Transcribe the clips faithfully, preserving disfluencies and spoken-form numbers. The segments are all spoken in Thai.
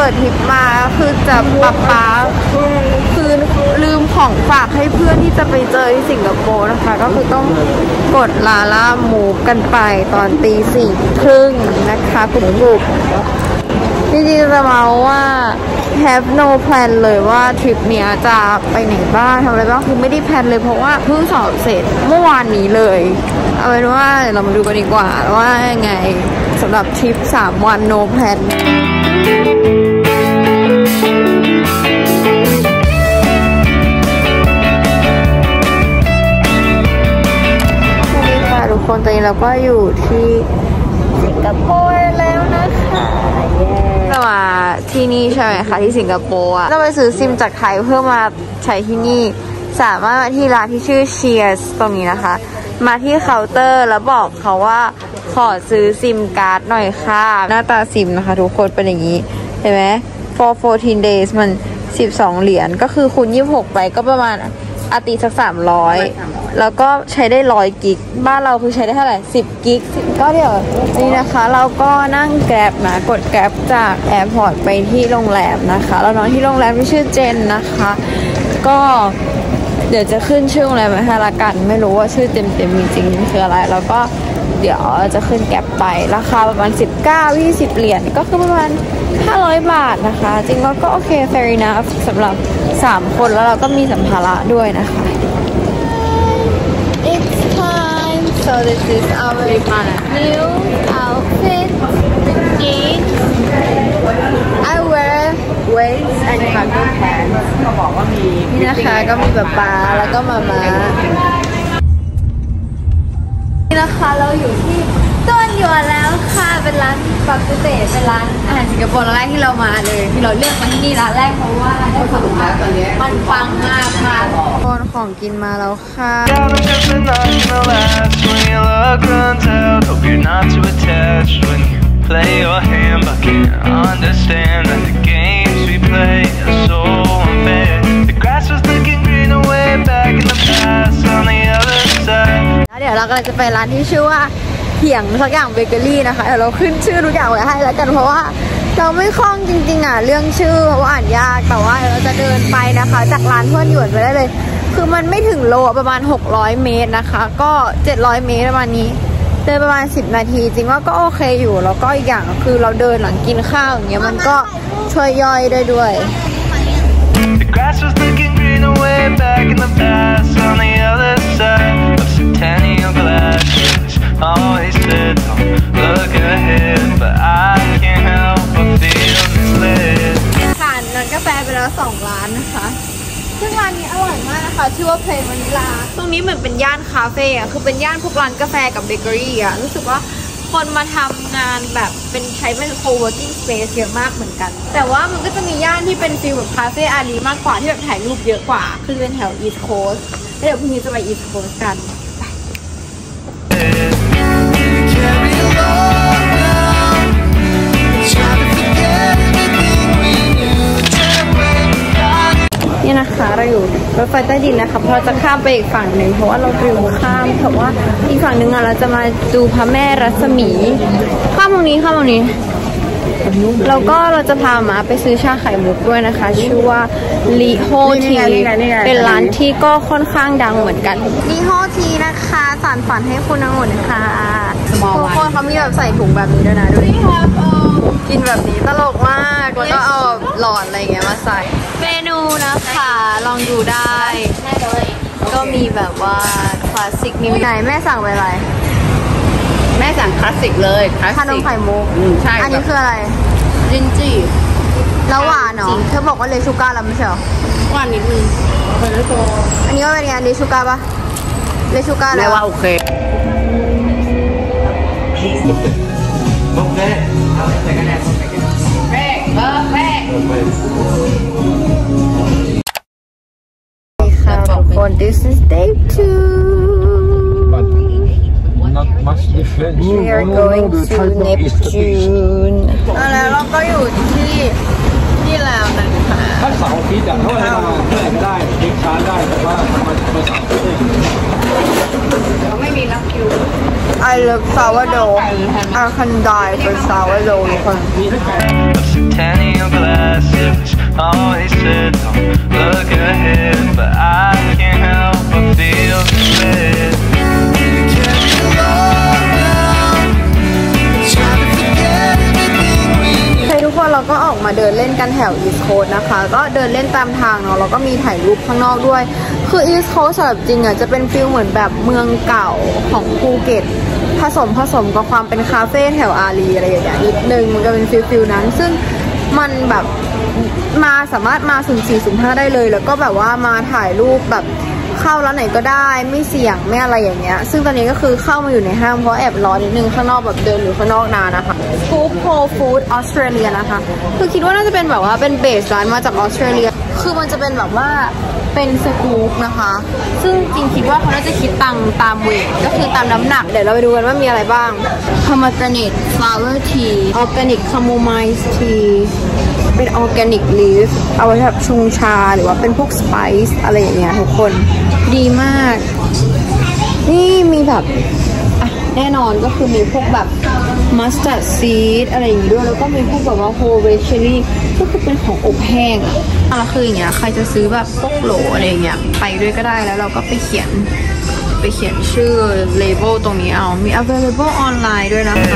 ปิดทริปมาคือจะป๊าป๊าคือลืมของฝากให้เพื่อนที่จะไปเจอที่สิงคโปร์นะคะก็คือต้องกดลาล่ามูฟกันไปตอนตีสี่ครึ่งนะคะคุณบุกจริงๆจะมาว่า have no plan เลยว่าทริปเนี้ยจะไปไหนบ้างทำอะไรบ้างคือไม่ได้แพลนเลยเพราะว่าเพิ่งสอบเสร็จเมื่อวานนี้เลยเอาเป็นว่าเรามาดูกันดีกว่าว่ายังไงสำหรับทริปสามวัน no plan สวัสดีค่ะทุกคนตอนนี้เราก็อยู่ที่สิงคโปร์แล้วนะคะเรามาที่นี่ใช่ไหมคะที่สิงคโปร์ต้องไปซื้อซิมจากไทยเพื่อมาใช้ที่นี่สามารถมาที่ร้านที่ชื่อ Cheers ตรงนี้นะคะมาที่เคาน์เตอร์แล้วบอกเขาว่าขอซื้อซิมการ์ดหน่อยค่ะหน้าตาซิมนะคะทุกคนเป็นอย่างนี้เห็นไหม for fourteen days มันสิบสองเหรียญก็คือคูณยี่สิบหกไปก็ประมาณอาตีสักสามร้อยแล้วก็ใช้ได้ร้อยกิกบ้านเราคือใช้ได้เท่าไหร่สิบกิกก็เดี๋ยวนี่นะคะเราก็นั่งแกร็บนะกดแกร็บจากแอร์พอร์ตไปที่โรงแรมนะคะเรานอนที่โรงแรมที่ชื่อเจนนะคะก็เดี๋ยวจะขึ้นชื่อโรงแรมมาให้ละกันไม่รู้ว่าชื่อเต็มๆจริงๆคืออะไรแล้วก็เดี๋ยวจะขึ้นแกร็บไปราคาประมาณสิบเก้า ยี่สิบเหรียญก็คือประมาณห้าร้อยบาทนะคะจริงๆก็โอเค fair enough สำหรับสามคนแล้วเราก็มีสัมภาระด้วยนะคะ It's time so this is our new outfit I wear weights and cargo pants นี่นะคะก็มีแบบปลาแล้วก็มามานี่นะคะเราอยู่ที่ต้นหยวนแล้วค่ะเป็นร้านปักกุเตะเป็นร้านอาหารสิงคโปร์ร้านแรกที่เรามาเลยที่เราเลือกมาที่นี่ร้านแรกเพราะว่าได้ความรู้มันฟังมากค่ะคนของกินมาแล้วค่ะเดี๋ยวเรากำลังจะไปร้านที่ชื่อว่าเหียงสักอย่างเบเกอรี่นะคะเดี๋ยวเราขึ้นชื่อทุกอย่างไว้ให้แล้วกันเพราะว่าเราไม่คล่องจริงๆอ่ะเรื่องชื่อเพราะว่าอ่านยากแต่ว่าเราจะเดินไปนะคะจากร้านเพื่อนหยวนไปได้เลยคือมันไม่ถึงโลประมาณหกร้อยเมตรนะคะก็เจ็ดร้อยเมตรประมาณนี้เดินประมาณสิบนาทีจริงว่าก็โอเคอยู่แล้วก็อีกอย่างคือเราเดินหลังกินข้าวอย่างเงี้ยมันก็ช่วยย่อยได้ด้วย Always said don't look ahead but I can't help but feel misled ผ่านร้านกาแฟไปแล้วสองร้านนะคะซึ่งร้านนี้อร่อยมากนะคะชื่อว่าเพลนวานิลาตรงนี้เหมือนเป็นย่านคาเฟ่อะคือเป็นย่านพวกร้านกาแฟกับเบเกอรี่อะรู้สึกว่าคนมาทำงานแบบเป็นใช้เป็น co-working space เยอะมากเหมือนกันแต่ว่ามันก็จะมีย่านที่เป็นฟีลแบบคาเฟ่อารีมากกว่าที่แบบถ่ายรูปเยอะกว่าคือเป็นแถว East Coast แล้วเดี๋ยวพรุ่งนี้จะไป East Coast กันนี่นะคะเราอยู่รถไฟใต้ดินนะคะเราจะข้ามไปอีกฝั่งหนึ่งเพราะว่าเราลืมข้ามเพราะว่าอีกฝั่งหนึ่งอ่ะเราจะมาดูพระแม่รัศมีข้ามตรงนี้ข้ามตรงนี้แล้วก็เราจะพามาไปซื้อชาไข่มุกด้วยนะคะชื่อว่าลีโฮทีเป็นร้านที่ก็ค่อนข้างดังเหมือนกันลีโฮทีนะคะสานฝันให้คุณองุ่นค่ะทุกคนเขามีแบบใส่ถุงแบบนี้ด้วยนะดูดิกินแบบนี้ตลกมากแล้วก็เอาหลอดอะไรเงี้ยมาใส่เมนูนะคะลองดูได้ก็มีแบบว่าคลาสสิกนิดหน่อยแม่สั่งไปอะไรแม่สั่งคลาสสิกเลยชานมไข่มุกใช่อันนี้คืออะไรลินจี้แล้วหวานเนาะเธอบอกว่าเลชูการ์แล้วไม่ใช่หรอหวานนิดนึงอันนี้ก็เป็นไงเลชูการ์ปะเลชูการ์แล้วว่าโอเคบอกแม่เอาใส่กันแดดแม่เออแม่ค่ะทุกคน this is day two not much difference we are going to Neptune แล้วเราก็อยู่ที่ที่แล้วนะคะถ้าเสาร์อาทิตย์อ่ะเขาให้มาเมื่อไหร่ก็ได้เด็กช้าได้แต่ว่าทำไมเมื่อเสาร์อาทิตย์เขาไม่มีนักคิว I love sourdough I can die for sourdough ทุกคน centennial glass. It was always said, don't look ahead, but I can't help but feel despair. You carry a lot down, trying to forget everything we knew. ทุกคนเราก็ออกมาเดินเล่นกันแถวอีสต์โคสต์นะคะก็เดินเล่นตามทางเนาะแล้วก็มีถ่ายรูปข้างนอกด้วยคืออีสต์โคสต์สำหรับจริงอ่ะจะเป็นฟิลเหมือนแบบเมืองเก่าของภูเก็ตผสมผสมกับความเป็นคาเฟ่แถวอารีอะไรอย่างเงี้ยนิดนึงมันจะเป็นฟิลฟิลนั้นซึ่งมันแบบมาสามารถมาสุ่มสี่สุ่มห้าได้เลยแล้วก็แบบว่ามาถ่ายรูปแบบเข้าร้านไหนก็ได้ไม่เสี่ยงไม่อะไรอย่างเงี้ยซึ่งตอนนี้ก็คือเข้ามาอยู่ในห้างเพราะแอบร้อนนิดนึงข้างนอกแบบเดินอยู่ข้างนอกนานนะคะฟู้ดโฮฟู้ดออสเตรเลียนะคะคือคิดว่าน่าจะเป็นแบบว่าเป็นเบสร้านมาจากออสเตรเลียคือมันจะเป็นแบบว่าเป็นสกู๊ปนะคะซึ่งจริงคิดว่าเขาน่าจะคิดตังตามเวทก็คือตามน้ำหนักเดี๋ยวเราไปดูกันว่ามีอะไรบ้างพามาเกรเนตฟลาวเวอร์ทีออร์แกนิกคาโมไมล์ทีเป็นออร์แกนิกลีฟเอาไว้แบบชงชาหรือว่าเป็นพวกสไปซ์อะไรอย่างเงี้ยทุกคนดีมากนี่มีแบบอ่ะแน่นอนก็คือมีพวกแบบมัสตาร์ดซีดอะไรอย่างงี้ด้วยแล้วก็มีพวกแบบว่าโฮเรเชอรี่ก็คือเป็นของอบแห้งอ่ะอะไรคืออย่างเงี้ยใครจะซื้อแบบพวกโหลอะไรอย่างเงี้ยไปด้วยก็ได้แล้วเราก็ไปเขียนไปเขียนชื่อเลเบลตรงนี้เอามี available ออนไลน์ด้วยนะคะ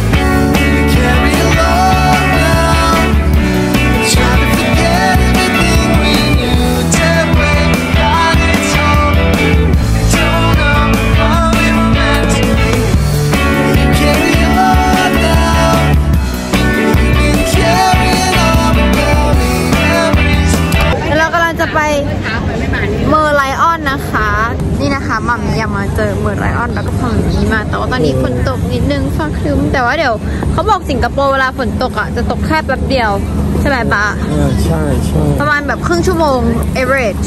ไปเมอร์ไลออนนะคะนี่นะคะมัมมี่อยากมาเจอเมอร์ไลออนแล้วก็ฝั่งนี้มาแต่ว่าตอนนี้ฝนตกนิดนึงฟ้าครึ้มแต่ว่าเดี๋ยวเขาบอกสิงคโปร์เวลาฝนตกอ่ะจะตกแค่แป๊บเดียวใช่ไหมปะใช่ใช่ประมาณแบบครึ่งชั่วโมง average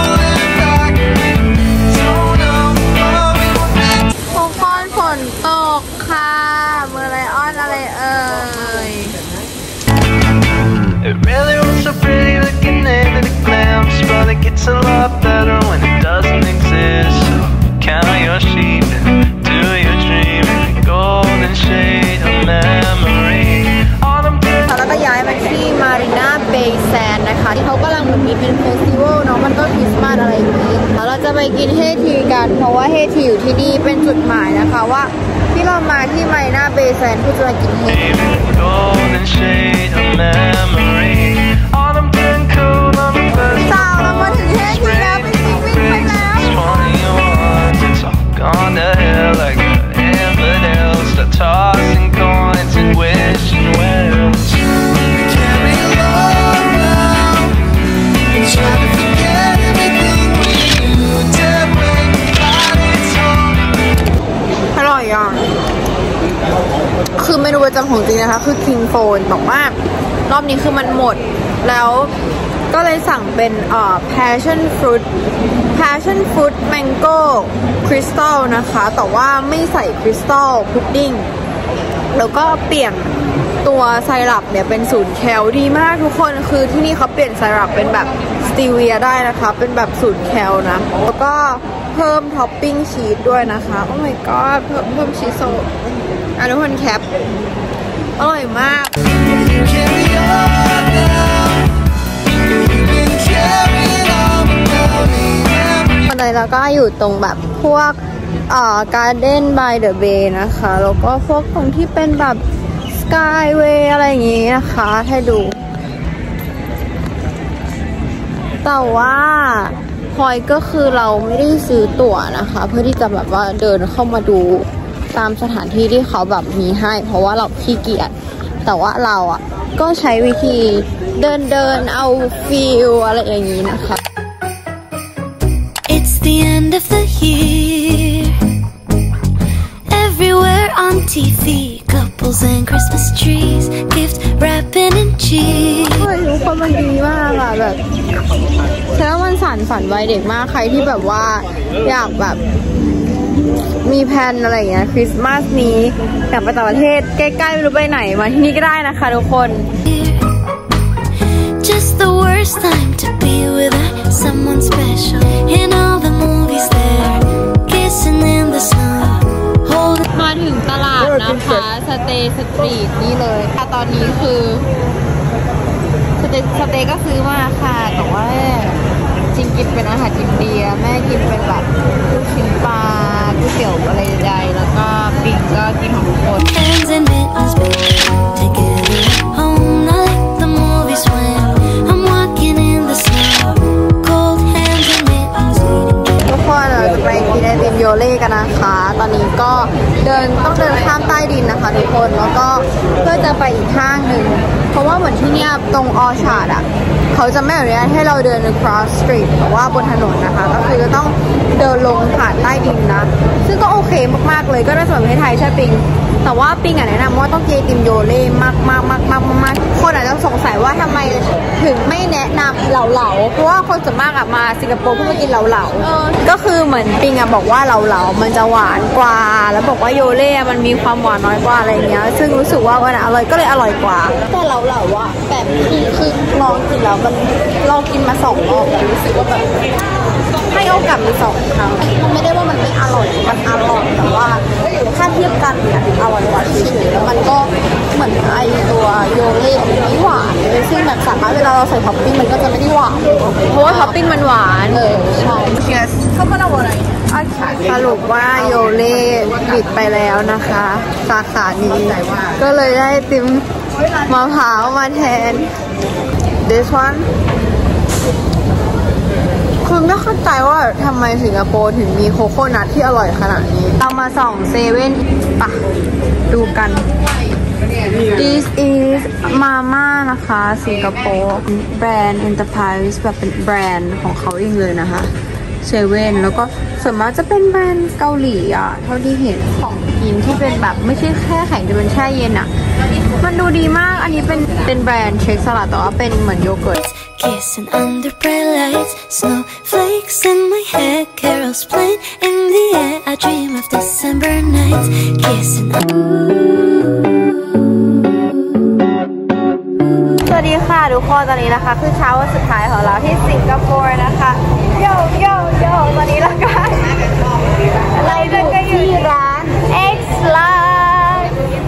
ทุกคนฝนตกค่ะเมอร์ไลออนอะไรเอ่ย It really was so pretty looking into the glance, but it gets a lot better when it doesn't exist. So count your sheep and do your dream in the golden shade of memory. Autumn แล้วก็ย้ายมาที่มารีนาเบย์แซนด์นะคะที่เขากำลังมีเป็นเฟสติวัลเนาะมันก็คริสต์มาสอะไรอย่างนี้แล้วเราจะไปกินเฮทีกันเพราะว่าเฮทีอยู่ที่นี่เป็นจุดหมายนะคะว่าที่เรามาที่มารีนาเบย์แซนด์เพื่อจะมากินเฮทีสาวเรามาถึงเฮทีแล้วไปวิ่งวิ่งไปแล้ว Gone to hell like infidels, start tossing coins and wishing wells. Carry along now and try to forget everything we knew. Dead when it's home. อร่อยอ่ะคือเมนูประจำของจริงนะคะคือ King Phone บอกว่ารอบนี้คือมันหมดแล้วก็เลยสั่งเป็นเอ่อ passion fruit passion fruit mango crystal นะคะแต่ว่าไม่ใส่คริสตัลพุดดิ้งแล้วก็เปลี่ยนตัวไซรัปเนี่ยเป็นศูนย์แคลดีมากทุกคนคือที่นี่เขาเปลี่ยนไซรัปเป็นแบบสตีเวียได้นะคะเป็นแบบศูนย์แคลนะแล้วก็เพิ่มท็อปปิ้งชีสด้วยนะคะโอ้ my god เพิ่มเพิ่มชีสโซอ่ะทุกคนแคปอร่อยมากตอนนี้เราก็อยู่ตรงแบบพวกเอ่อ Garden by the Bay นะคะแล้วก็พวกตรงที่เป็นแบบ Skyway อะไรอย่างงี้นะคะให้ดูแต่ว่าพอยก็คือเราไม่ได้ซื้อตั๋วนะคะเพื่อที่จะแบบว่าเดินเข้ามาดูตามสถานที่ที่เขาแบบมีให้เพราะว่าเราขี้เกียจแต่ว่าเราอ่ะก็ใช้วิธีเดินเดินเอาฟีลอะไรอย่างนี้นะคะ It's the end of the year Everywhere on ที วี Couples and Christmas trees Gift wrapping and cheese เฮ้ยทุกคนมันดีมากอะแบบแล้วมันสานฝันวัยเด็กมากใครที่แบบว่าอยากแบบมีแพลนอะไรอย่างเงี้ยคริสต์มาสนี้อยากไปต่างประเทศใกล้ๆไม่รู้ไปไหนมาที่นี่ก็ได้นะคะทุกคน Just the worst time to be with someone special In all the movies there Kissing in the snow มาถึงตลาดนะคะสเตย์สตรีทนี่เลยค่ะตอนนี้คือเต็กสเต็กก็ซื้อมาค่ะแต่ว่าจริงกินเป็นอาหารอินเดียแม่กินเป็นแบบลูกชิ้นปลาก๋วยเตี๋ยวอะไรใดๆแล้วก็ปิ้งก็กินของทุกคน Hands and mittens, baby, together home, not like the movies when I'm walking in the snow. Cold hands and mittens, eating. ทุกคนเราจะไปกินไอติมโยเล่กันนะคะตอนนี้ก็เดินต้องเดินข้ามใต้ดินนะคะทุกคนแล้วก็เพื่อจะไปอีกห้างหนึ่งเพราะว่าเหมือนที่เนี่ยตรงออชาร์ดอ่ะเขาจะไม่อนุญาตให้เราเดิน cross street แต่ว่าบนถนนนะคะก็คือจะต้องเดินลงผ่านใต้ดินนะซึ่งก็โอเคมากๆเลยก็น่าจะเหมือนประเทศไทยใช่ปิงแต่ว่าปิงอ่ะแนะนำว่าต้องกินไอติมโยเล่มากมากมากมากมากคนอาจจะสงสัยว่าทำไมถึงไม่แนะนำเหลาๆเพราะว่าคนส่วนมากอะมาสิงคโปร์เพื่อมากินเหลาๆก็คือเหมือนปิงอะบอกว่าเหลาๆมันจะหวานกว่าแล้วบอกว่าโยเล่มันมีความหวานน้อยกว่าอะไรเงี้ยซึ่งรู้สึกว่ามันอร่อยก็เลยอร่อยกว่าแต่เหลาๆอะแบบคือคือลองกินแล้วมันลองกินมาสองรอบรู้สึกว่าแบบให้โอกาสมีสองครั้งมันไม่ได้ว่ามันไม่อร่อยมันอร่อยแต่ว่าถ้าเทียบกันเนี่ยอร่อยกว่าเฉยๆแล้วมันก็เหมือนไอตัวโยเล่ไม่หวานเลยซึ่งแบบสามารถเวลาเราใส่ท็อปปิ้งมันก็จะไม่ได้หวานเพราะว่าท็อปปิ้งมันหวานเออใช่ yes เขาไม่ได้อะไรสรุปว่าโยเล่ปิดไปแล้วนะคะสาขานี้ก็เลยได้ติมมะพร้าวมาแทน this oneคือไม่เข้าใจว่าทำไมสิงคโปร์ถึงมีโคโค่นัทที่อร่อยขนาดนี้เรามาส่องเซเว่นปะดูกัน this is Mama นะคะสิงคโปร์แบรนด์ Enterprise แบบเป็นแบรนด์ของเขาเองเลยนะคะเซเว่นแล้วก็ส่วนมากจะเป็นแบรนด์เกาหลีอ่ะเท่าที่เห็นของกินที่เป็นแบบไม่ใช่แค่แข็งจะเป็นแช่เย็นอ่ะมันดูดีมากอันนี้เป็นเป็นแบรนด์เชคสลัดแต่ว่าเป็นเหมือนโยเกิร์ต Kissing under bright lights, snowflakes in my head, carols playing in the air. I dream of December nights, kissing. สวัสดีค่ะทุกคนตอนนี้นะคะคือเช้าวันสุดท้ายของเราที่สิงคโปร์นะคะโยโยโยตอนนี้เราก็อะไรกันก็อยู่ที่ร้าน X Lux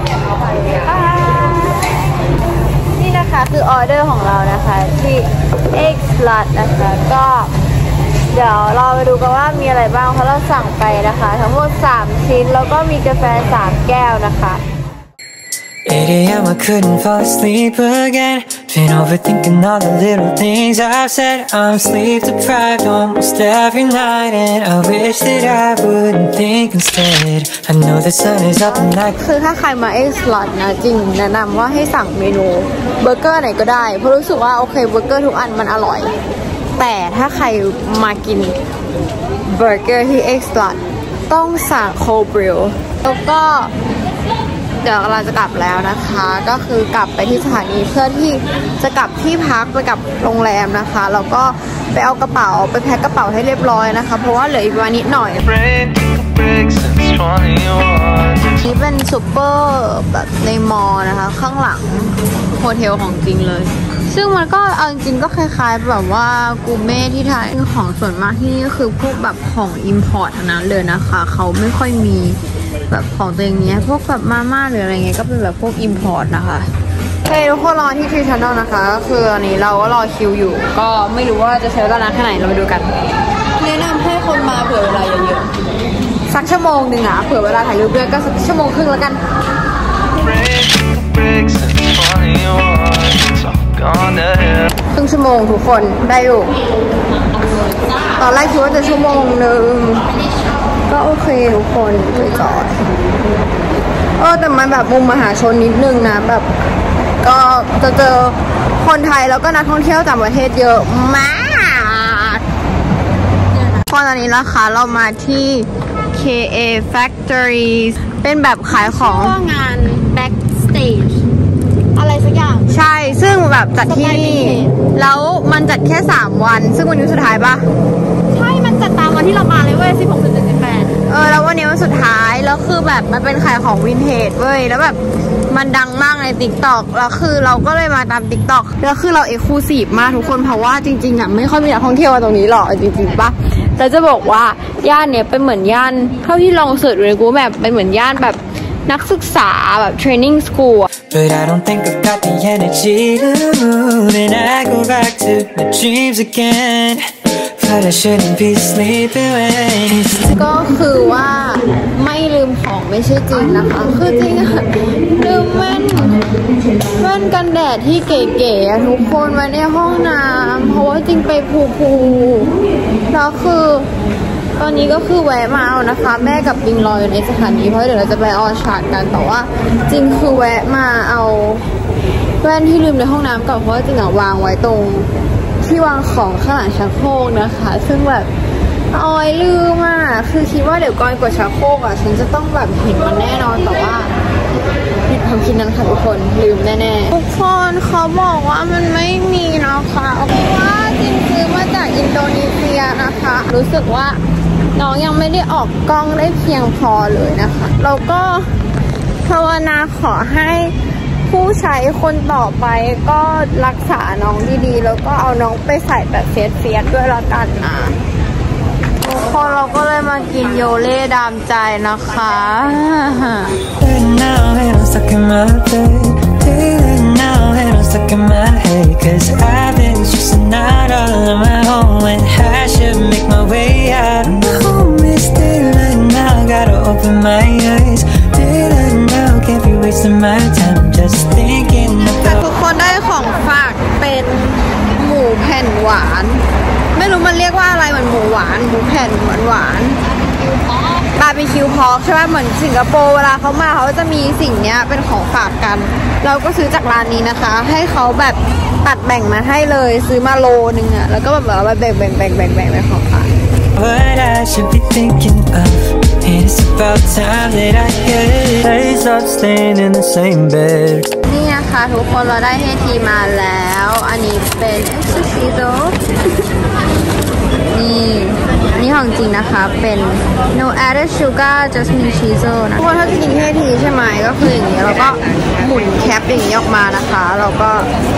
นี่นะคะคือออเดอร์ของเรานะคะที่ X Lux นะคะก็เดี๋ยวเราไปดูกันว่ามีอะไรบ้างเพราะเราสั่งไปนะคะทั้งหมดสามชิ้นแล้วก็มีกาแฟสามแก้วนะคะ eight a m I couldn't fall asleep again. Been overthinking all the little things I've said. I'm sleep deprived almost every night, and I wish that I wouldn't think instead. I know the sun is up and I คือถ้าใครมา X Lux นะจริงแนะนำว่าให้สั่งเมนูเบอร์เกอร์ไหนก็ได้เพราะรู้สึกว่าโอเคเบอร์เกอร์ทุกอันมันอร่อยแต่ถ้าใครมากินเบอร์เกอร์ที่ X Lux ต้องสั่งโคบริลแล้วก็เดี๋ยวเราจะกลับแล้วนะคะก็คือกลับไปที่สถานีเพื่อที่จะกลับที่พักไปกับโรงแรมนะคะแล้วก็ไปเอากระเป๋าไปแพ็คกระเป๋าให้เรียบร้อยนะคะเพราะว่าเหลืออีกวันนิดหน่อยนี่เป็นซูเปอร์แบบในมอลล์นะคะข้างหลังโฮเทลของจริงเลยซึ่งมันก็เอาจริงก็คล้ายๆแบบว่ากูเม่ที่ไทยของส่วนมากที่นี่ก็คือพวกแบบของอิมพอร์ตทั้งนั้นเลยนะคะเขาไม่ค่อยมีแบบของตัวเองเนี้ยพวกแบบมาม่าหรืออะไรเงี้ยก็เป็นแบบพวกอิมพอร์ตนะคะเฮ้ยทุกคนรอที่ทรีชันแนลนะคะก็คืออันนี้เราก็รอคิวอยู่ก็ไม่รู้ว่าจะใช้เวลานานแค่ไหนเราไปดูกันแนะนำให้คนมาเผื่อเวลาเยอะๆสักชั่วโมงหนึ่งอะเผื่อเวลาถ่ายรูปด้วยก็สักชั่วโมงครึ่งแล้วกันครึ่งชั่วโมงทุกคนได้อยู่ตอนแรกคิดว่าจะชั่วโมงหนึ่งก็โอเคทุกคนไปจอดเออแต่มันแบบมุมมหาชนนิดนึงนะแบบก็จะเจอคนไทยแล้วก็นักท่องเที่ยวต่างประเทศเยอะมากพอตอนนี้นะคะเรามาที่ เค เอ Factory เป็นแบบขายของงาน backstage อะไรสักอย่างใช่ซึ่งแบบจัดที่นี่แล้วมันจัดแค่สามวันซึ่งวันนี้สุดท้ายปะใช่มันจัดตามวันที่เรามาเลยเว้ยสิบหกถึงสิบแปดเออแล้ววันนี้วันสุดท้ายแล้วคือแบบมันเป็นขายของวินเทจเว้ยแล้วแบบมันดังมากใน ติ๊กต็อก แล้วคือเราก็เลยมาตาม ติ๊กต็อก แล้วคือเราเอ็กซ์คลูซีฟมากทุกคนเพราะว่าจริงๆอ่ะไม่ค่อยมีนักท่องเที่ยวมาตรงนี้หรอกจริงๆปะแต่จะบอกว่าย่านเนี้ยเป็นเหมือนย่านเท่าที่ลองเสิร์ชดูใน Google แบบเป็นเหมือนย่านแบบนักศึกษาแบบ training school But I don't think I've got the energy to move, and I go back to my dreams again. But I shouldn't be sleeping when it's ก็คือว่าไม่ลืมของไม่ใช่จริงนะคะคือจริงอะลืมแว่นแว่นกันแดดที่เก๋ๆอะทุกคนไว้ในห้องน้ำเพราะว่าจริงไปภูภูแล้วคือตอนนี้ก็คือแวะมาเอานะคะแม่กับปิงรออยู่ในสถานีเพราะเดี๋ยวเราจะไปออชาร์ดกันแต่ว่าจริงคือแวะมาเอาแว่นที่ลืมในห้องน้ำก่อนเพราะว่าจริงอะวางไว้ตรงที่วางของข้างหลังชักโครกนะคะซึ่งแบบออยลืมอ่ะคือคิดว่าเดี๋ยวก่อนกดชักโครกอ่ะฉันจะต้องแบบเห็นมันแน่นอนแต่ว่าผิดความคิดนั้นค่ะทุกคนลืมแน่ๆทุกคนเขาบอกว่ามันไม่มีนะคะเพราะว่าจริงซื้อมาจากอินโดนีเซียนะคะรู้สึกว่าน้องยังไม่ได้ออกกล้องได้เพียงพอเลยนะคะเราก็ภาวนาขอให้ผู้ใช้คนต่อไปก็รักษาน้องดีๆแล้วก็เอาน้องไปใส่แบบเฟียสๆด้วยละกันนะทุกคนเราก็เลยมากินโยเล่ดามใจนะคะ now and I'm stuck in my bed. Feeling now and I'm stuck in my head. Cause I've been stressing out all on my own when I should make my way out. My home is daylight now, gotta open my eyes. Daylight now, can't be wasting my time just thinking แต่ about ทุกคนได้ของฝากเป็นหมูแผ่นหวานไม่รู้มันเรียกว่าอะไรเหมือนหมูหวานหมูแผ่นหวานหวานบาร์บีคิวพอกใช่ไหมเหมือนสิงคโปร์เวลาเขามาเขาจะมีสิ่งเนี้ยเป็นของฝากกันเราก็ซื้อจากร้านนี้นะคะให้เขาแบบตัดแบ่งมาให้เลยซื้อมาโลนึงอะแล้วก็แบบแบบแบ่งแบ่งแบ่งแบ่งแบ่งเป็นของฝาก what I should be thinking of. It's about time that I get. I stop staying in the same bed. นี่นะคะทุกคนเราได้ให้ทีมาแล้วอันนี้เป็นเอ็กซ์ซีโซนี่นี่ของจริงนะคะเป็น no added sugar jasmine cheese นะทุกคนถ้าจะกินเฮทีใช่ไหมก็คืออย่างนี้เราก็หมุนแคปอย่างนี้ออกมานะคะเราก็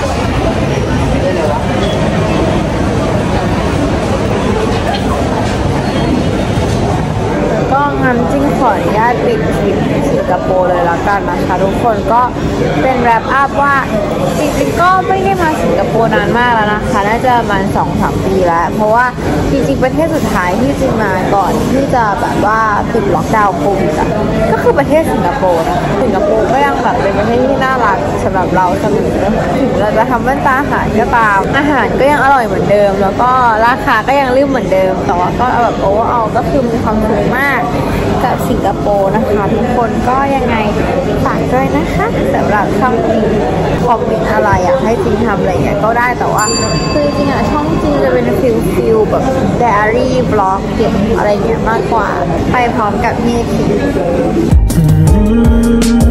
ก็งั้นจริงขออนุญาตปิดคลิปสิงคโปร์เลยละกันนะคะทุกคนก็เป็นแรปอัพว่าจริงๆก็ไม่ได้มาสิงคโปร์นานมากแล้วนะคะน่าจะประมาณ สองถึงสาม ปีแล้วเพราะว่าจริงๆประเทศสุดท้ายที่จริงมาก่อนที่จะแบบว่าปิดล็อกดาวน์โควิดอ่ะก็คือประเทศสิงคโปร์นะสิงคโปร์ก็ยังแบบเป็นประเทศที่น่ารักสำหรับเราเสมอถึงเราจะทำแว่นตาอาหารก็ตามอาหารก็ยังอร่อยเหมือนเดิมแล้วก็ราคาก็ยังริ้วเหมือนเดิมแต่ว่าก็แบบโอ้เอาก็คือมีความสุขมากกับสิงคโปร์นะคะทุกคนก็ยังไงฝากด้วยนะคะสำหรับช่องจริงคอมเมนต์อะไรอยากให้จริงทำอะไรเงี้ยก็ได้แต่ว่าคือจริงๆอะช่องจริงจะเป็นฟิลฟิลแบบไดอารี่บล็อกเก็บอะไรเงี้ยมากกว่าไปพร้อมกับพี่ที